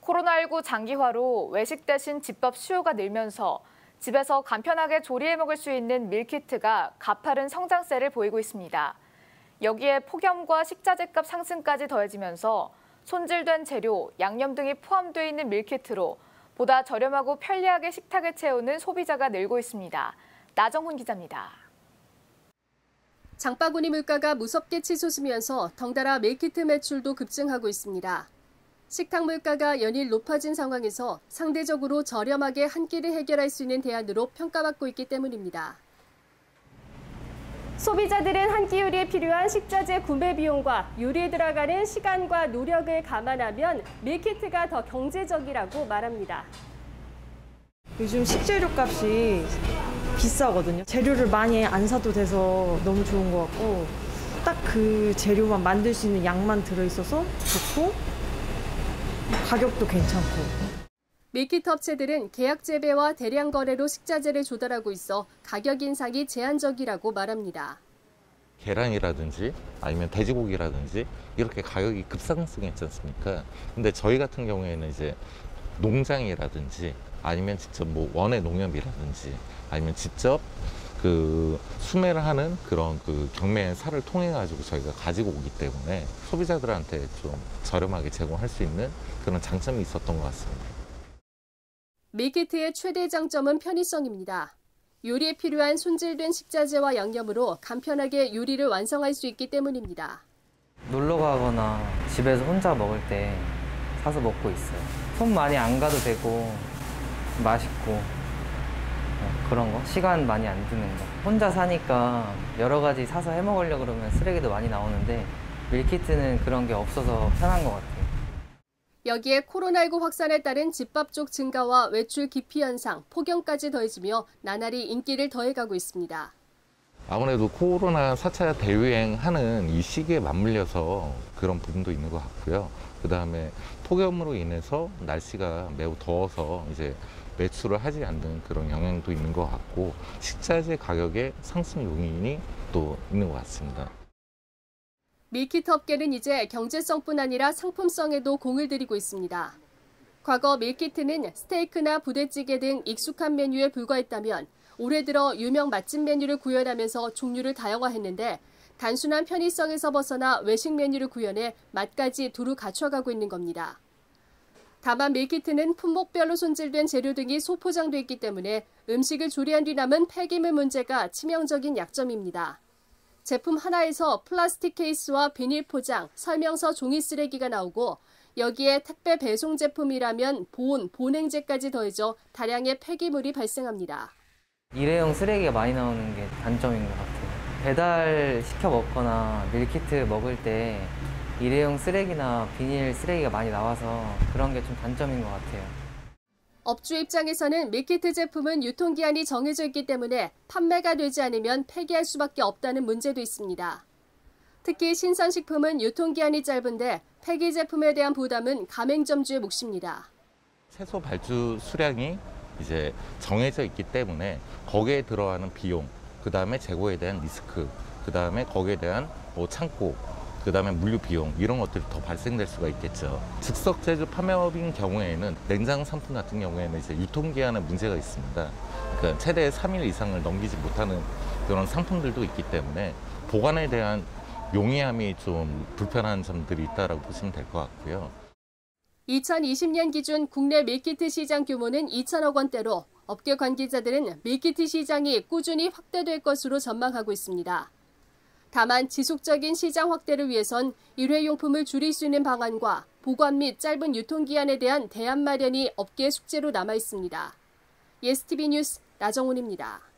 코로나19 장기화로 외식 대신 집밥 수요가 늘면서 집에서 간편하게 조리해 먹을 수 있는 밀키트가 가파른 성장세를 보이고 있습니다. 여기에 폭염과 식자재값 상승까지 더해지면서 손질된 재료, 양념 등이 포함되어 있는 밀키트로 보다 저렴하고 편리하게 식탁을 채우는 소비자가 늘고 있습니다. 나정훈 기자입니다. 장바구니 물가가 무섭게 치솟으면서 덩달아 밀키트 매출도 급증하고 있습니다. 식탁 물가가 연일 높아진 상황에서 상대적으로 저렴하게 한 끼를 해결할 수 있는 대안으로 평가받고 있기 때문입니다. 소비자들은 한 끼 요리에 필요한 식자재 구매 비용과 요리에 들어가는 시간과 노력을 감안하면 밀키트가 더 경제적이라고 말합니다. 요즘 식재료 값이 비싸거든요. 재료를 많이 안 사도 돼서 너무 좋은 것 같고 딱 그 재료만 만들 수 있는 양만 들어있어서 좋고 가격도 괜찮고. 밀키트 업체들은 계약 재배와 대량 거래로 식자재를 조달하고 있어 가격 인상이 제한적이라고 말합니다. 계란이라든지 아니면 돼지고기라든지 이렇게 가격이 급상승했지 않습니까? 근데 저희 같은 경우에는 이제 농장이라든지 아니면 직접 뭐 원예 농협이라든지 아니면 직접 그 수매를 하는 그런 그 경매 사를 통해 가지고 저희가 가지고 오기 때문에 소비자들한테 좀 저렴하게 제공할 수 있는 그런 장점이 있었던 것 같습니다. 밀키트의 최대 장점은 편의성입니다. 요리에 필요한 손질된 식자재와 양념으로 간편하게 요리를 완성할 수 있기 때문입니다. 놀러 가거나 집에서 혼자 먹을 때 사서 먹고 있어요. 손 많이 안 가도 되고 맛있고 그런 거, 시간 많이 안 드는 거. 혼자 사니까 여러 가지 사서 해 먹으려고 그러면 쓰레기도 많이 나오는데 밀키트는 그런 게 없어서 편한 것 같아요. 여기에 코로나19 확산에 따른 집밥 쪽 증가와 외출 기피 현상, 폭염까지 더해지며 나날이 인기를 더해가고 있습니다. 아무래도 코로나 4차 대유행하는 이 시기에 맞물려서 그런 부분도 있는 것 같고요. 그다음에 폭염으로 인해서 날씨가 매우 더워서 이제 매출을 하지 않는 그런 영향도 있는 것 같고 식자재 가격의 상승 요인이 또 있는 것 같습니다. 밀키트 업계는 이제 경제성뿐 아니라 상품성에도 공을 들이고 있습니다. 과거 밀키트는 스테이크나 부대찌개 등 익숙한 메뉴에 불과했다면 올해 들어 유명 맛집 메뉴를 구현하면서 종류를 다양화했는데 단순한 편의성에서 벗어나 외식 메뉴를 구현해 맛까지 두루 갖춰가고 있는 겁니다. 다만 밀키트는 품목별로 손질된 재료 등이 소포장돼 있기 때문에 음식을 조리한 뒤 남은 폐기물 문제가 치명적인 약점입니다. 제품 하나에서 플라스틱 케이스와 비닐 포장, 설명서 종이 쓰레기가 나오고 여기에 택배 배송 제품이라면 보냉제까지 더해져 다량의 폐기물이 발생합니다. 일회용 쓰레기가 많이 나오는 게 단점인 것 같아요. 배달 시켜 먹거나 밀키트 먹을 때 일회용 쓰레기나 비닐 쓰레기가 많이 나와서 그런 게 좀 단점인 것 같아요. 업주 입장에서는 밀키트 제품은 유통기한이 정해져 있기 때문에 판매가 되지 않으면 폐기할 수밖에 없다는 문제도 있습니다. 특히 신선식품은 유통기한이 짧은데 폐기 제품에 대한 부담은 가맹점주의 몫입니다. 채소 발주 수량이 이제 정해져 있기 때문에 거기에 들어가는 비용, 그다음에 재고에 대한 리스크, 그다음에 거기에 대한 뭐 창고, 그다음에 물류 비용 이런 것들이 더 발생될 수가 있겠죠. 즉석 제조 판매업인 경우에는 냉장 상품 같은 경우에는 이제 유통기한에 문제가 있습니다. 그러니까 최대 3일 이상을 넘기지 못하는 그런 상품들도 있기 때문에 보관에 대한 용이함이 좀 불편한 점들이 있다라고 보시면 될 것 같고요. 2020년 기준 국내 밀키트 시장 규모는 2천억 원대로 업계 관계자들은 밀키트 시장이 꾸준히 확대될 것으로 전망하고 있습니다. 다만 지속적인 시장 확대를 위해선 일회용품을 줄일 수 있는 방안과 보관 및 짧은 유통기한에 대한 대안 마련이 업계의 숙제로 남아 있습니다. 예스티비 뉴스 나정훈입니다.